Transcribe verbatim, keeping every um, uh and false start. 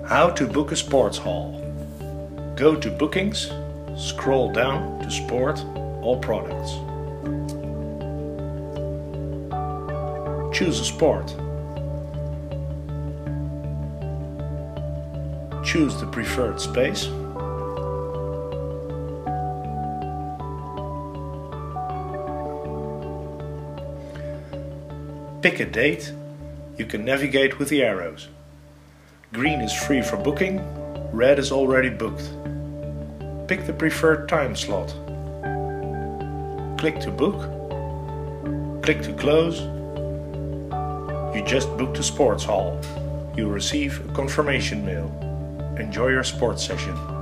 How to book a sports hall. Go to Bookings, scroll down to Sport, All Products. Choose a sport. Choose the preferred space. Pick a date. You can navigate with the arrows. Green is free for booking, red is already booked. Pick the preferred time slot. Click to book. Click to close. You just booked a sports hall. You'll receive a confirmation mail. Enjoy your sports session.